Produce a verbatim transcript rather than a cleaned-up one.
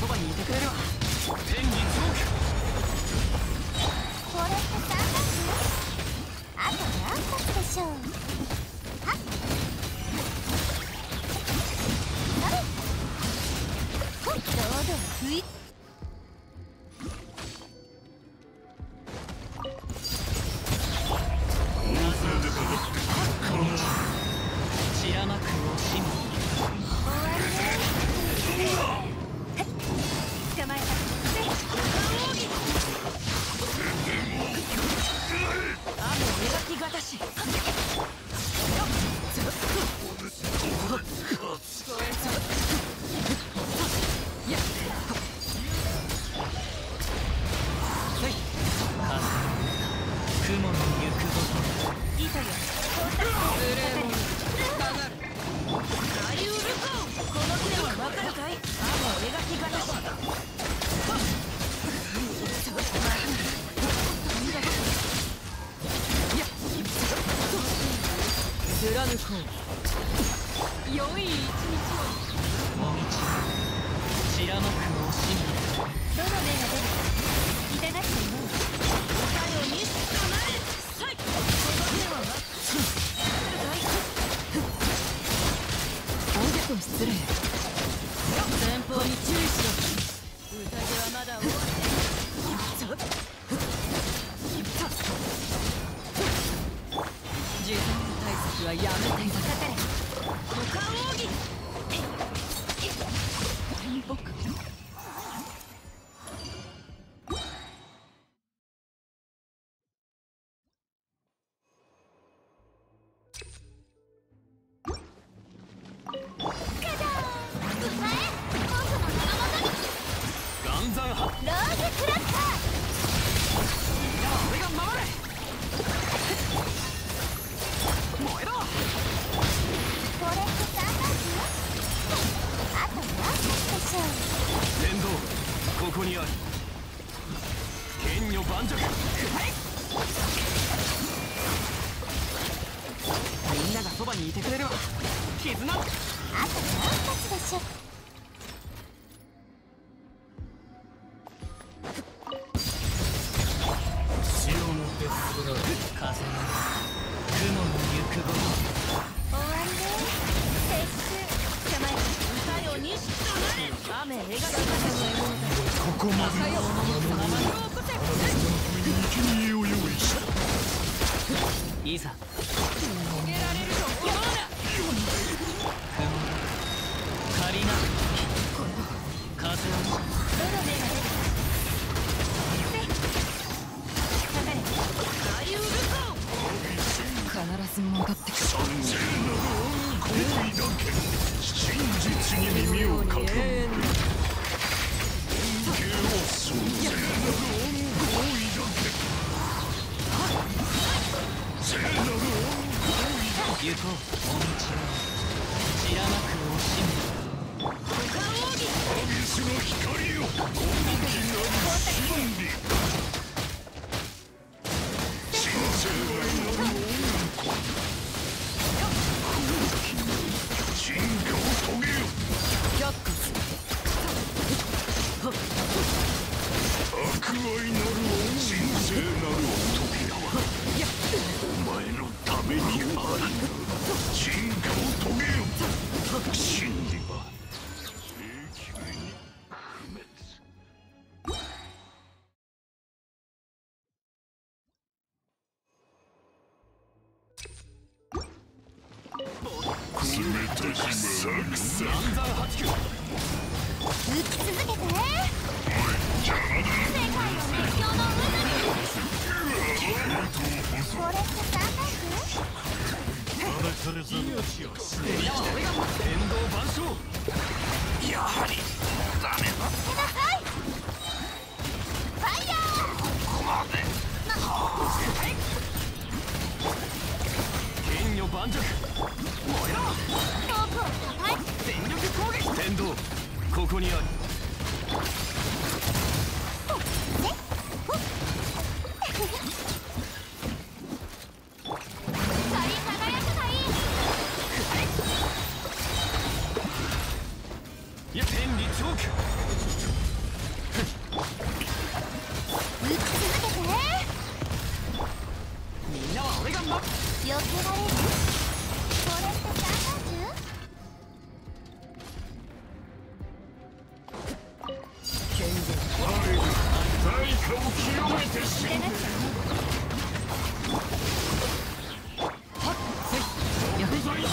そばにいてくれるわ。天にチョーク。 これってさんかつ？あと何発でしょう。はっあれほっどうぞふい。 散らまく惜しみ。 捕まえた。 雨を描きがたし。雲の行くごと糸よ無礼者下がる。大ウルコこの船はわかるかい。雨を描きがたし。貫こう良い一日を。もみち散らまく惜しみ。 どの目が出るか痛がっていない。 最後に捕まれ。はいこの船はわかるかい。おでこ失礼。前方に注意しろ。宴はまだ終わってない。自分の対策はやめていた。かかれ股間奥義。僕ここにある。剣女盤石。みんながそばにいてくれるわ。絆。あと何発でしょう。 潮の鉄風の風の雲の行くごと。 終わりね。撤収。捕まえた。歌よにしとなれ。雨描きがたし。 ここまでの生贄を用意した。 いざ逃げられると思うな。借りな風を。 どの目が出るかかれ。大ウルコ必ず戻ってくる。 三千なる恩行為だけ真実に耳を傾けそんなる恩行為だけ聖なる恩行為行こうお道を散らまく惜しみ。 アビスの光よ大きなる真理。神聖なる恩行進化を遂げよ。 却下する。 悪愛なる恩神聖なる仏はお前のためにある。進化を遂げよ。真理は永久に不滅。冷たきサクサク暗算八九。 打ち続けて。 邪魔だ。 世界の熱狂の渦に。これってさんかつ？ されざる命を捨て電動万象。 やはりダメだ。 ください。ファイヤー。 ここまで剣女盤石。燃えろ。 遠くをたたえ。 全力攻撃。天道ここにある。いや天理チョョーク。 撃ち続けて。 みんなは俺が待つ。 避けられる。これって三段健全。 誰が誰かを清めて死んで。木材の道。